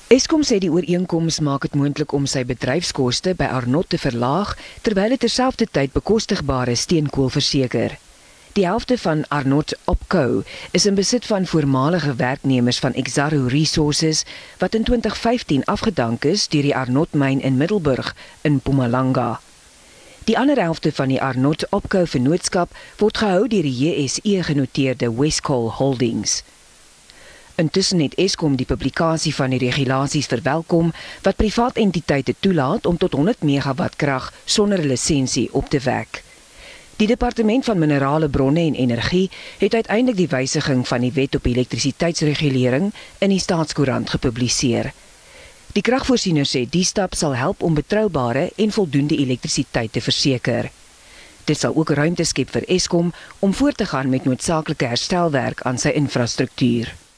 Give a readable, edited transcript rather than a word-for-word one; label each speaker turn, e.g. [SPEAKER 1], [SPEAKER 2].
[SPEAKER 1] Eskom sê die ooreenkoms maak dit moontlik om sy bedryfskoste by Arnot te verlaag terwyl dit terselfdertyd bekostigbare steenkool verseker. Die helfte van Arnot Opco is in besit van voormalige werknemers van Exxaro Resources wat in 2015 afgedank is deur die Arnot myn in Middelburg in Mpumalanga. Die ander helfte van die Arnot Opco vennootskap word gehou deur die JSE genoteerde Westcoal Holdings. Intussen het Eskom die publikasie van die regulasies verwelkom wat privaat entiteite toelaat om tot 100 megawatt krag sonder 'n lisensie op te wek. Die Departement van Minerale Bronne en Energie het uiteindelik die wysiging van die Wet op Elektrisiteitsregulering in die Staatskoerant gepubliseer. Die kragvoorsiener sê die stap sal help om betroubare en voldoende elektrisiteit te verseker. Dit sal ook ruimte skep vir Eskom om voort te gaan met noodsaaklike herstelwerk aan sy infrastruktuur.